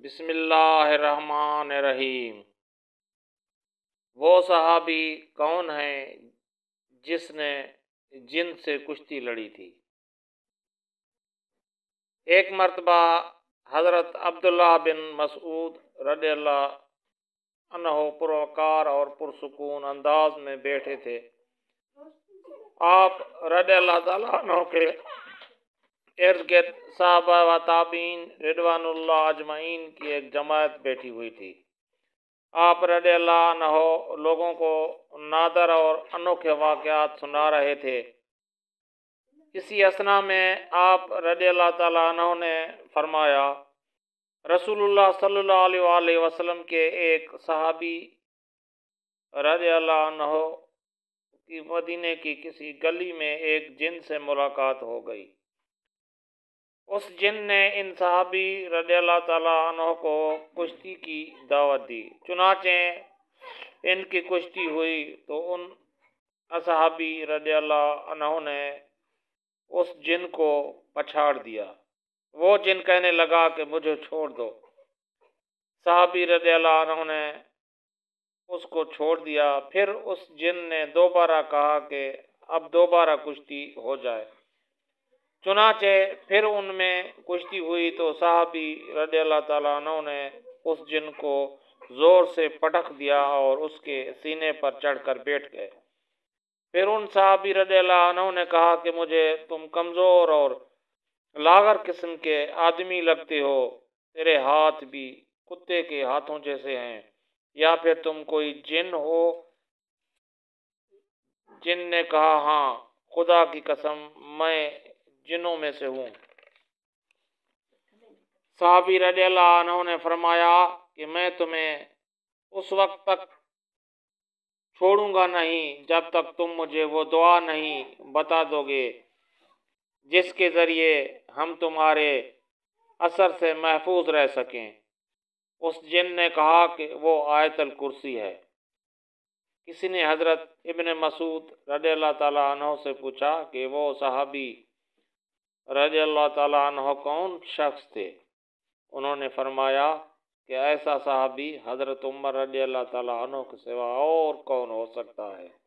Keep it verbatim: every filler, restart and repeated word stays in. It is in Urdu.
بسم اللہ الرحمن الرحیم۔ وہ صحابی کون ہے جس نے جن سے کشتی لڑی تھی؟ ایک مرتبہ حضرت عبداللہ بن مسعود رضی اللہ عنہ پروقار اور پرسکون انداز میں بیٹھے تھے۔ آپ رضی اللہ تعالیٰ عنہ کے ارد گرد صحابہ و تابعین رضوان اللہ اجمعین کی ایک جماعت بیٹھی ہوئی تھی۔ آپ رضی اللہ عنہ لوگوں کو نادر اور انوکھے واقعات سنا رہے تھے۔ اسی اثنا میں آپ رضی اللہ تعالیٰ عنہ نے فرمایا، رسول اللہ صلی اللہ علیہ وآلہ وسلم کے ایک صحابی رضی اللہ عنہ کی مدینے کی کسی گلی میں ایک جن سے ملاقات ہو گئی۔ اس جن نے ان صحابی رضی اللہ تعالیٰ عنہ کو کشتی کی دعوت دی۔ چنانچہ ان کی کشتی ہوئی تو ان صحابی رضی اللہ عنہ نے اس جن کو پچھاڑ دیا۔ وہ جن کہنے لگا کہ مجھے چھوڑ دو۔ صحابی رضی اللہ عنہ نے اس کو چھوڑ دیا۔ پھر اس جن نے دوبارہ کہا کہ اب دوبارہ کشتی ہو جائے۔ چنانچہ پھر ان میں کشتی ہوئی تو صحابی رضی اللہ تعالیٰ عنہ نے اس جن کو زور سے پٹخ دیا اور اس کے سینے پر چڑھ کر بیٹھ گئے۔ پھر ان صحابی رضی اللہ عنہ نے کہا کہ مجھے تم کمزور اور لاغر قسم کے آدمی لگتے ہو، تیرے ہاتھ بھی کتے کے ہاتھوں جیسے ہیں، یا پھر تم کوئی جن ہو؟ جن نے کہا، ہاں، خدا کی قسم میں جنوں میں سے ہوں۔ صحابی رضی اللہ عنہ نے فرمایا کہ میں تمہیں اس وقت تک چھوڑوں گا نہیں جب تک تم مجھے وہ دعا نہیں بتا دو گے جس کے ذریعے ہم تمہارے اثر سے محفوظ رہ سکیں۔ اس جن نے کہا کہ وہ آیت الکرسی ہے۔ کسی نے حضرت ابن مسعود رضی اللہ تعالیٰ عنہ سے پوچھا کہ وہ صحابی رضی اللہ تعالیٰ عنہ کون شخص تھے؟ انہوں نے فرمایا کہ ایسا صحابی حضرت عمر رضی اللہ تعالیٰ عنہ کے سوا اور کون ہو سکتا ہے؟